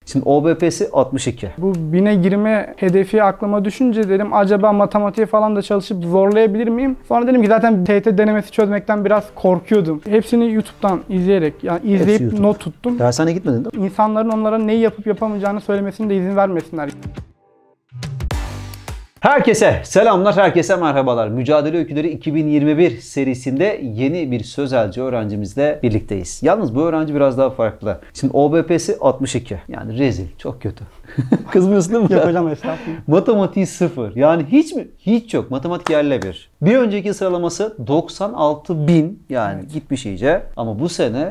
Şimdi OBP'si 62. Bu 1000'e girme hedefi aklıma düşünce dedim acaba matematiğe falan da çalışıp zorlayabilir miyim? Sonra dedim ki zaten TYT denemesi çözmekten biraz korkuyordum. Hepsini YouTube'dan izleyerek, yani izleyip not tuttum. Dershaneye gitmedin değil mi? İnsanların onlara neyi yapıp yapamayacağını söylemesine de izin vermesinler. Herkese selamlar, herkese merhabalar. Mücadele Öyküleri 2021 serisinde yeni bir sözelci öğrencimizle birlikteyiz. Yalnız bu öğrenci biraz daha farklı. Şimdi OBP'si 62. Yani rezil, çok kötü. Kızmıyorsun değil mi? Yok hocam, estağfurullah. Matematiği 0. Yani hiç mi? Hiç yok. Matematik yerle bir. Bir önceki sıralaması 96.000, yani Evet. gitmiş iyice. Ama bu sene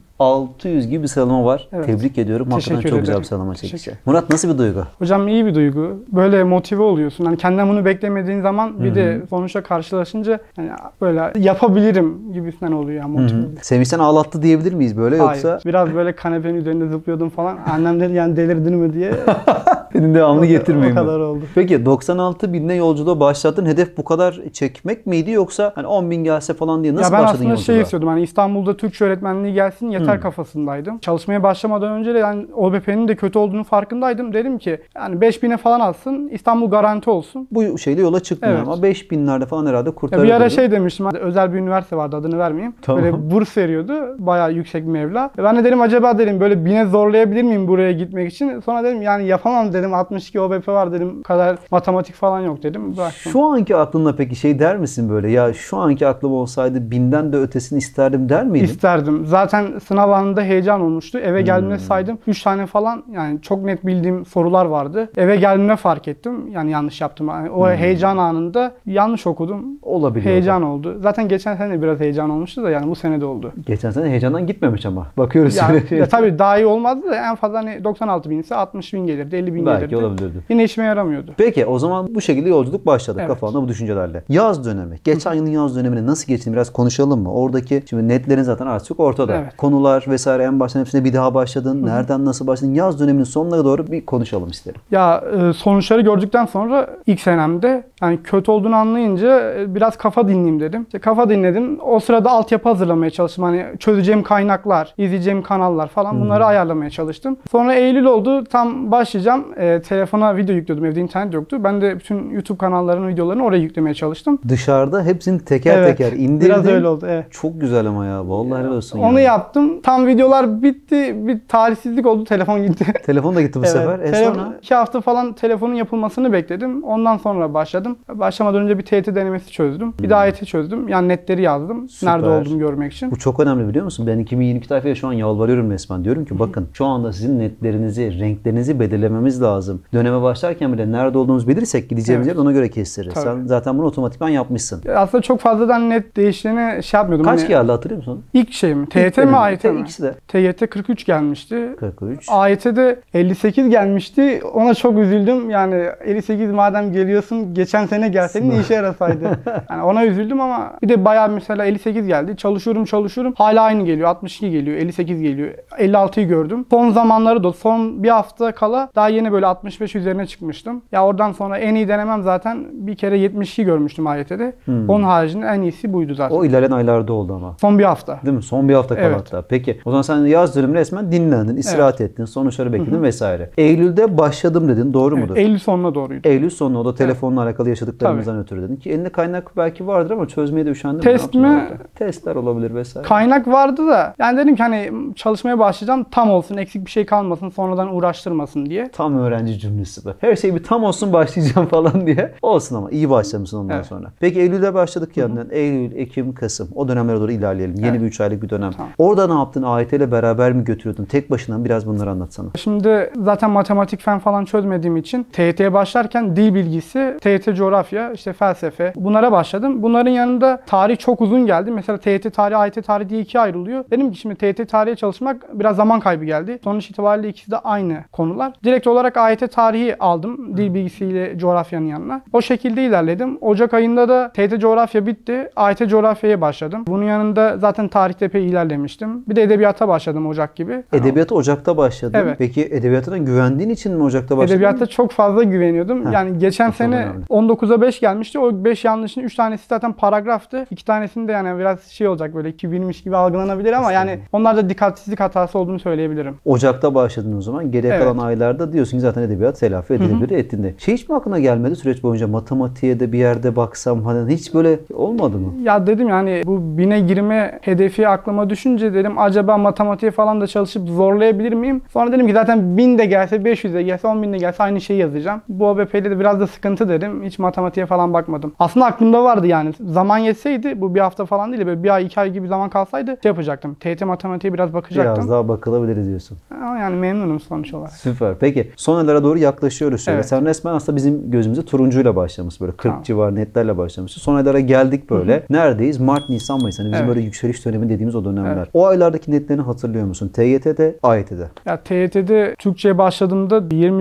1600 gibi bir sıralama var. Evet. Tebrik ediyorum. Hakikaten Teşekkür çok güzel bir ederim. sıralama çekti. Teşekkür. Murat, nasıl bir duygu? Hocam iyi bir duygu. Böyle motive oluyorsun. Hani kendinden bunu beklemediğin zaman bir de sonuçla karşılaşınca yani böyle yapabilirim gibisinden oluyor yani motive. Sevinçten ağlattı diyebilir miyiz böyle, Hayır. yoksa? Biraz böyle kanepenin üzerinde zıplıyordum falan. Annem dedi yani delirdin mi diye. Senin devamını getirmeyeyim. O kadar oldu. Peki 96.000'le yolculuğa başlattın. Hedef bu kadar çekmek miydi, yoksa hani 10.000 gelse falan diye nasıl ya ben başladın aslında yolculuğa? şey istiyordum, hani İstanbul'da Türkçe öğretmenliği gelsin yeter kafasındaydım. Çalışmaya başlamadan önce de yani OBP'nin de kötü olduğunu farkındaydım. Dedim ki yani 5000'e falan alsın, İstanbul garanti olsun. Bu şeyle yola çıktın Evet. ama 5000'lerde falan herhalde Ya kurtarırdın. bir ara şey demiştim, hani özel bir üniversite vardı, adını vermeyeyim. Tamam. Böyle burs veriyordu. Bayağı yüksek bir meblağ. Ben de dedim acaba dedim böyle 1000'e zorlayabilir miyim buraya gitmek için? Sonra dedim yani yapamam dedim. 62 OBP var dedim. Bu kadar matematik falan yok dedim. Bıraktım. Şu anki aklınla peki şey der misin böyle? Ya şu anki aklım olsaydı 1000'den de ötesini isterdim der miydin? İsterdim. Zaten sınav anında heyecan olmuştu. Eve geldiğimde saydım. 3 tane falan, yani çok net bildiğim sorular vardı. Eve geldiğimde fark ettim. Yani yanlış yaptım. Yani o heyecan anında yanlış okudum. Olabilir. Heyecan oldu. Zaten geçen sene de biraz heyecan olmuştu da yani bu sene de oldu. Geçen sene heyecandan gitmemiş ama. Bakıyoruz Ya tabii daha iyi olmazdı da en fazla hani 96.000 ise 60.000 gelirdi, 50.000 belki gelirdi. olabilirdi. Yine işime yaramıyordu. Peki o zaman bu şekilde yolculuk başladı, Evet. kafanda bu düşüncelerle. Yaz dönemi. Geçen yılın yaz dönemini nasıl geçtiğini biraz konuşalım mı? Oradaki şimdi netlerin zaten artık çok ortada. Evet. Konular vesaire, en baştan hepsine bir daha başladın. Nereden nasıl başladın? Yaz döneminin sonuna doğru bir konuşalım isterim. Ya sonuçları gördükten sonra ilk senemde yani kötü olduğunu anlayınca biraz kafa dinleyeyim dedim. İşte kafa dinledim. O sırada altyapı hazırlamaya çalıştım. Hani çözeceğim kaynaklar, izleyeceğim kanallar falan, bunları ayarlamaya çalıştım. Sonra Eylül oldu. Tam başlayacağım. Telefona video yüklüyordum. Evde internet yoktu. Ben de bütün YouTube kanallarının videolarını oraya yüklemeye çalıştım. Dışarıda hepsini teker Evet, teker indirdin. biraz öyle oldu. Evet. Çok güzel ama ya. Vallahi helal olsun. Onu ya. yaptım. Tam videolar bitti. Bir talihsizlik oldu. Telefon gitti. Telefon da gitti bu sefer. Sonra? 2 hafta falan telefonun yapılmasını bekledim. Ondan sonra başladım. Başlamadan önce bir TYT denemesi çözdüm. Bir de AYT çözdüm. Yani netleri yazdım. Süper. Nerede olduğumu görmek için. Bu çok önemli, biliyor musun? Ben 2022 tayfaya şu an yalvarıyorum resmen. Diyorum ki bakın, şu anda sizin netlerinizi, renklerinizi belirlememiz lazım. Döneme başlarken bile nerede olduğumuzu bilirsek gideceğimiz Evet. yer ona göre kestiririz. Tabii. Sen zaten bunu otomatikman yapmışsın. Aslında çok fazladan net değiştiğini şey yapmıyordum. Kaç Hani geldi hatırlıyor musun? İlk şey mi? İlk TYT mi deneme. AYT mi? İkisi de. TYT 43 gelmişti. 43. AYT'de 58 gelmişti. Ona çok üzüldüm. Yani 58 madem geliyorsun, geçen sene gelseydin ne işe yarasaydı. Yani ona üzüldüm ama bir de bayağı mesela 58 geldi. Çalışıyorum. Hala aynı geliyor. 62 geliyor. 58 geliyor. 56'yı gördüm. Son zamanları da son bir hafta kala daha yeni böyle 65 üzerine çıkmıştım. Ya oradan sonra en iyi denemem zaten bir kere 72 görmüştüm AYT'de. Onun haricinde en iyisi buydu zaten. O ilerleyen aylarda oldu ama. Son bir hafta. Değil mi? Son bir hafta kala Evet. hatta. Peki o zaman sen yaz dönemi resmen dinlendin, istirahat ettin, sonuçları bekledin vesaire. Eylül'de başladım dedin, doğru mudur? Eylül sonuna doğruydu. Eylül sonu, o da telefonla alakalı yaşadıklarımızdan ötürü dedin ki elinde kaynak belki vardır ama çözmeye de üşendin. Test mi? mi? Testler olabilir vesaire. Kaynak vardı da yani dedim ki hani çalışmaya başlayacağım, tam olsun, eksik bir şey kalmasın, sonradan uğraştırmasın diye. Tam öğrenci cümlesi bu. Her şey bir tam olsun başlayacağım falan diye. Olsun ama iyi başlamışsın ondan sonra. Peki Eylül'de başladık yandan. Eylül, Ekim, Kasım. O dönemlere doğru ilerleyelim. Yeni bir 3 aylık bir dönem. Tamam. Orada ne yaptın? AYT ile beraber mi götürüyordun? Tek başına mı? Biraz bunları anlatsana. Şimdi zaten matematik fen falan çözmediğim için TYT'ye başlarken dil bilgisi, TYT coğrafya, işte felsefe, bunlara başladım. Bunların yanında tarih çok uzun geldi. Mesela TYT tarihi, AYT tarihi diye ikiye ayrılıyor. Dedim ki şimdi TYT tarihe çalışmak biraz zaman kaybı geldi. Sonuç itibariyle ikisi de aynı konular. Direkt olarak AYT tarihi aldım. Dil bilgisiyle coğrafyanın yanına. O şekilde ilerledim. Ocak ayında da TYT coğrafya bitti. AYT coğrafyaya başladım. Bunun yanında zaten tarihte epey ilerlemiştim. Bir de edebiyata başladım Ocak gibi. Edebiyata Ocak'ta başladın. Evet. Peki edebiyatına güvendiğin için mi Ocak'ta başladın? Edebiyatta çok fazla güveniyordum. Yani geçen çok sene önemli. 19'a 5 gelmişti. O 5 yanlışın 3 tanesi zaten paragraftı. 2 tanesinde yani biraz şey olacak, böyle 2000'miş gibi algılanabilir ama yani onlar da dikkatsizlik hatası olduğunu söyleyebilirim. Ocak'ta başladın o zaman. Geriye Evet. kalan aylarda diyorsun ki zaten edebiyat telafi edilebilir, ettiğinde. Hiç mi aklına gelmedi süreç boyunca matematiğe de bir yerde baksam, hani hiç böyle olmadı mı? Ya dedim yani bu 1000'e girme hedefi aklıma düşünce dedim acaba matematiğe falan da çalışıp zorlayabilir miyim? Sonra dedim ki zaten 1000 de gelse, 500 de gelse, 10.000 de gelse aynı şeyi yazacağım. Bu OBP'de de biraz da sıkıntı dedim. Hiç matematiğe falan bakmadım. Aslında aklımda vardı yani. Zaman yetseydi, bu bir hafta falan değil, böyle bir ay 2 ay gibi zaman kalsaydı şey yapacaktım. TYT matematiğe biraz bakacaktım. Biraz daha bakılabilir diyorsun. Ama yani memnunum sonuç olarak. Süper. Peki son aylara doğru yaklaşıyoruz şöyle. Evet. Sen resmen aslında bizim gözümüze turuncuyla başlamış, böyle 40 Tamam. civarı netlerle başlamışsın. Son aylara geldik böyle. Neredeyiz? Mart, Nisan, Mayıs. Hani bizim Evet. böyle yükseliş dönemi dediğimiz o dönemler. Evet. O aylardaki netlerini hatırlıyor musun? TYT'de, AYT'de. Ya TYT'de Türkçe'ye başladığımda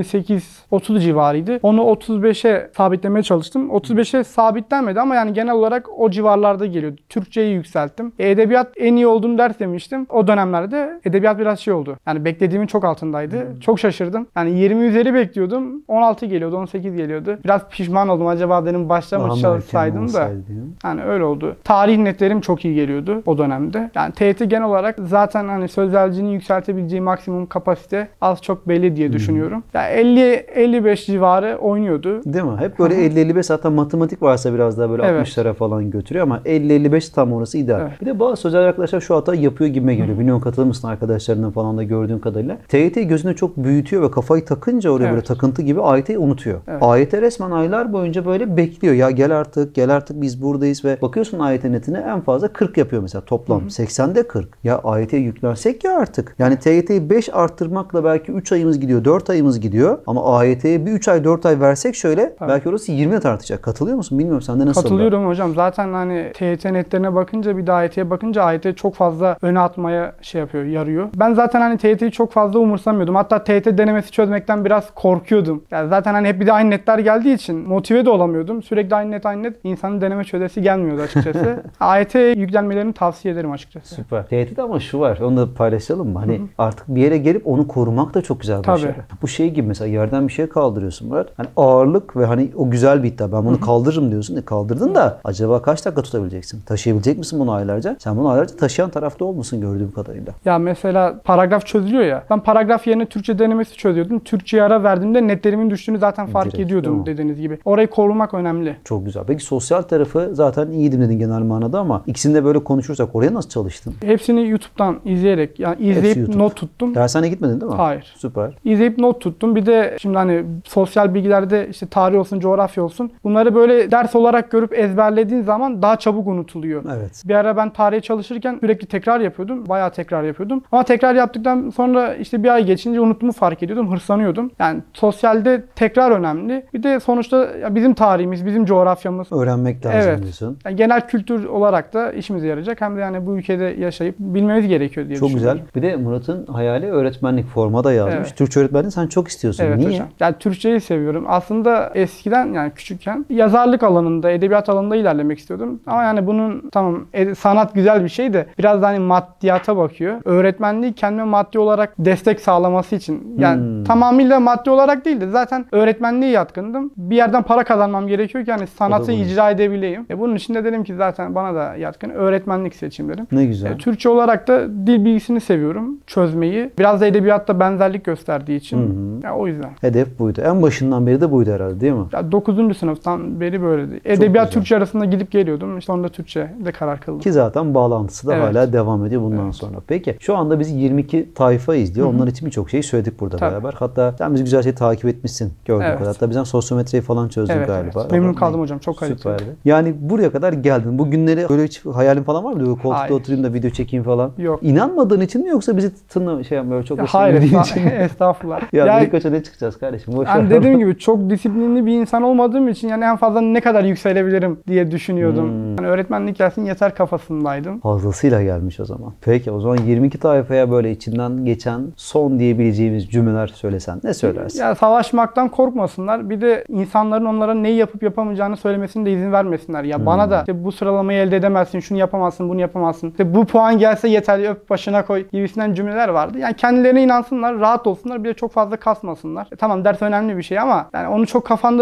28-30 civarıydı. Onu 35'e sabitlemeye çalıştım. 35'e sabitlenmedi ama yani genel olarak o civarlarda geliyordu. Türkçeyi yükselttim. Edebiyat en iyi olduğum ders demiştim. O dönemlerde edebiyat biraz şey oldu. Yani beklediğimin çok altındaydı. Çok şaşırdım. Yani 20 üzeri bekliyordum. 16 geliyordu, 18 geliyordu. Biraz pişman oldum. Acaba dedim başta mı Daha mı çalışsaydım erken da. olsaydı diyorum. Yani öyle oldu. Tarih netlerim çok iyi geliyordu o dönemde. Yani TYT genel olarak zaten hani sözelcinin yükseltebileceği maksimum kapasite az çok belli diye düşünüyorum. Yani 50-55 civarı oynuyordu. Değil mi? Hep böyle 50-55, zaten matematik varsa biraz daha böyle Evet. 60'lara falan götürüyor ama 50-55 tam orası ideal. Evet. Bir de bazı sözel arkadaşlar şu hata yapıyor gibime geliyor. Bilmiyorum, katılır mısın arkadaşlarından falan da gördüğün kadarıyla. TYT'yi gözüne çok büyütüyor ve kafayı takınca oraya böyle Evet. takıntı gibi AYT'yi unutuyor. Evet. AYT resmen aylar boyunca böyle bekliyor. Ya gel artık, gel artık, biz buradayız ve bakıyorsun AYT netine en fazla 40 yapıyor mesela toplam. 80'de 40. Ya AYT'ye yüklensek ya artık. Yani TYT'yi 5 arttırmakla belki 3 ayımız gidiyor, 4 ayımız gidiyor. Ama AYT'ye bir 3 ay 4 ay versek şöyle belki orası 20 net artacak. Katılıyor musun? Bilmiyorum, sende nasıl? Katılıyorum hocam. Zaten hani TYT netlerine bakınca bir de AYT'ye bakınca AYT çok fazla öne atmaya şey yapıyor, yarıyor. Ben zaten hani TYT'yi çok fazla umursamıyordum. Hatta TYT denemesi çözmekten biraz korkuyordum. Yani zaten hani hep bir de aynı netler geldiği için motive de olamıyordum. Sürekli aynı net insanın deneme çözesi gelmiyordu açıkçası. AYT yüklenmelerini tavsiye ederim açıkçası. Süper. TYT'de ama şu var. Onu da paylaşalım mı? Hani artık bir yere gelip onu korumak da çok güzel bir Tabii. başarı. Bu şey gibi, mesela yerden bir şey kaldırıyorsun Murat. Hani ağırlık ve hani o güzel bir iddia. Ben bunu kaldırırım diyorsun. Kaldırdın da acaba kaç dakika tutabileceksin? Taşıyabilecek misin bunu aylarca? Sen bunu aylarca taşıyan tarafta olmasın gördüğüm kadarıyla. Ya mesela paragraf çözülüyor ya. Ben paragraf yerine Türkçe denemesi çözüyordum. Türkçe'ye ara verdiğimde netlerimin düştüğünü zaten fark Direkt, değil ediyordum mi? dediğiniz gibi. Orayı korumak önemli. Çok güzel. Peki sosyal tarafı zaten iyiydim dedin genel manada ama ikisinde böyle konuşursak oraya nasıl çalıştın? Hepsini YouTube'dan izleyerek, yani izleyip YouTube. not tuttum. Dershaneye gitmedin değil mi? Hayır. Süper. İzleyip not tuttum. Bir de şimdi hani sosyal bilgilerde işte tarih olsun, coğrafya olsun. Bunları böyle ders olarak görüp ezberlediğin zaman daha çabuk unutuluyor. Evet. Bir ara ben tarihe çalışırken sürekli tekrar yapıyordum. Bayağı tekrar yapıyordum. Ama tekrar yaptıktan sonra işte bir ay geçince unuttuğumu fark ediyordum. Hırslanıyordum. Yani sosyalde tekrar önemli. Bir de sonuçta ya bizim tarihimiz, bizim coğrafyamız. Öğrenmek lazım Evet. diyorsun. Yani genel kültür olarak da işimize yarayacak. Hem de yani bu ülkede yaşayıp bilmemiz gerekiyor diye Çok düşünüyorum. güzel. Bir de Murat'ın hayali öğretmenlik, forma da yazmış. Evet. Türkçe öğretmenliği sen çok istiyorsun. Evet Niye? hocam. Yani Türkçeyi seviyorum. Aslında eskiden yani küçükken yazarlık alanında, edebiyat alanında ilerlemek istiyordum. Ama yani bunun tamam sanat güzel bir şey de biraz da hani maddiyata bakıyor. Öğretmenliği kendime maddi olarak destek sağlaması için. Yani tamamıyla maddi olarak değil de zaten öğretmenliğe yatkındım. Bir yerden para kazanmam gerekiyor ki hani sanatı bu. icra edebileyim. Bunun için de dedim ki zaten bana da yatkın. Öğretmenlik seçeyim dedim. Ne güzel. Türkçe olarak da dil bilgisini seviyorum. Çözmeyi. Biraz da edebiyatta benzerlik gösterdiği için. Ya o yüzden. Hedef buydu. En başından beri de buydu herhalde değil mi? Ya 9. sınıftan beri böyleydi. Edebiyat güzel. Türkçe arasında gidip geliyordum. İşte onda Türkçe de karar kıldım. Ki zaten bağlantısı da Evet. hala devam ediyor bundan sonra. Peki şu anda biz 22 tayfa izliyor. Onlar için birçok şeyi söyledik burada Tabii. beraber. Hatta sen bizi güzel şey takip etmişsin gördüğüm Evet. kadar. Hatta bizden sosyometreyi falan çözdün Evet, galiba. evet. Memnun kaldım hocam. Çok kaliteli. Süperdi. Yani buraya kadar geldin. Bu günleri böyle hiç hayalin falan var mı? Böyle koltukta Hayır. oturayım da video çekeyim falan. Yok. İnanmadığın için mi yoksa bizi böyle çok da Hayır, sevmediğin için mi? estağfurullah. Ya Yani, kaça ne çıkacağız kardeşim? Boş yani ver. dediğim gibi çok disiplinli bir insan olmadığım için yani en fazla ne kadar yükselebilirim diye düşünüyordum. Yani öğretmenlik gelsin yeter kafasındaydım. Fazlasıyla gelmiş o zaman. Peki o zaman 22 tayfaya böyle içinden geçen son diyebileceğimiz cümleler söylesen ne söylersin? Ya savaşmaktan korkmasınlar. Bir de insanların onlara neyi yapıp yapamayacağını söylemesine de izin vermesinler. Ya bana da işte bu sıralamayı elde edemezsin, şunu yapamazsın, bunu yapamazsın. İşte bu puan gelse yeterli, öp başına koy gibisinden cümleler vardı. Yani kendilerine inansınlar, rahat olsunlar. Bir de çok fazla kasmasınlar. Tamam ders önemli bir şey ama yani onu çok kafanda büyüttüğün zaman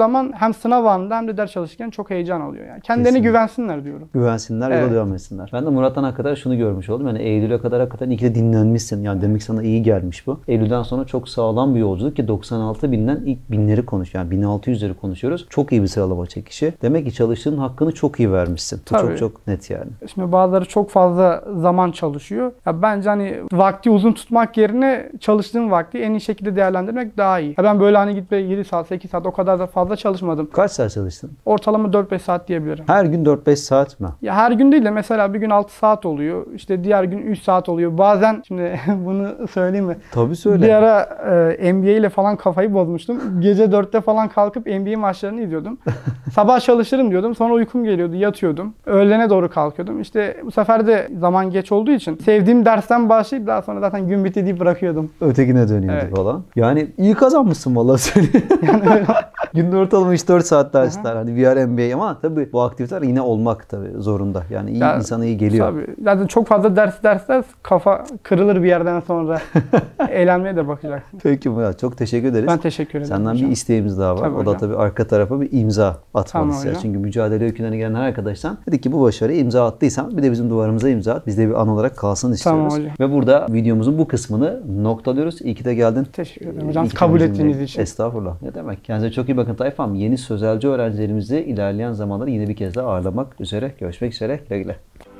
zaman hem sınav anında hem de ders çalışırken çok heyecan oluyor yani. Kendilerine Kesinlikle. güvensinler diyorum. Güvensinler, yola Evet. devam etsinler. Ben de Murat'tan kadar şunu görmüş oldum. Yani Eylül'e kadar hakikaten iyi ki de dinlenmişsin. Yani demek sana iyi gelmiş bu. Eylül'den sonra çok sağlam bir yolculuk ki 96 binden ilk binleri yani 1600'leri konuşuyoruz. Çok iyi bir sıralama çekişi. Demek ki çalıştığın hakkını çok iyi vermişsin. Bu Tabii. çok çok net yani. Şimdi bazıları çok fazla zaman çalışıyor. Ya bence hani vakti uzun tutmak yerine çalıştığım vakti en iyi şekilde değerlendirmek daha iyi. Ya ben böyle hani gitme 7 saat 8 saat o kadar da fazla çalışmadım. Kaç saat çalıştın? Ortalama 4-5 saat diyebilirim. Her gün 4-5 saat mi? Ya her gün değil de mesela bir gün 6 saat oluyor. İşte diğer gün 3 saat oluyor. Bazen şimdi bunu söyleyeyim mi? Tabii söyle. Bir ara NBA ile falan kafayı bozmuştum. Gece 4'te falan kalkıp NBA maçlarını izliyordum. Sabah çalışırım diyordum. Sonra uykum geliyordu. Yatıyordum. Öğlene doğru kalkıyordum. İşte bu sefer de zaman geç olduğu için sevdiğim dersten başlayıp daha sonra zaten gün bitti deyip bırakıyordum. Ötekine dönüyordu Evet. falan. Yani iyi kazanmışsın vallahi söyleyeyim. Günde ortalama 3-4 saat dersler. Hani VR MBA ama tabii bu aktiviteler yine olmak tabii zorunda. Yani iyi, Ya, insana iyi geliyor. Tabii. Zaten çok fazla ders kafa kırılır bir yerden sonra. Eğlenmeye de bakacaksın. Peki Murat, çok teşekkür ederiz. Ben teşekkür ederim. Senden hocam. bir isteğimiz daha var. Tabii O da hocam. tabii arka tarafa bir imza atmanı Tamam istiyoruz. hocam. Çünkü mücadele öykülerine gelen her arkadaştan dedik ki bu başarıya imza attıysan bir de bizim duvarımıza imza at. Bizde bir an olarak kalsın istiyoruz. Tamam hocam. Ve burada videomuzun bu kısmını noktalıyoruz. İyi ki de geldin. Teşekkür ederim hocam. İyi ki de Kabul bizimle- ettiğiniz için. Estağfurullah. Ne demek. Kendinize çok iyi bakın tayfam. Yeni sözelci öğrencilerimizi ilerleyen zamanlarda yine bir kez daha ağırlamak üzere. Görüşmek üzere. Güle güle.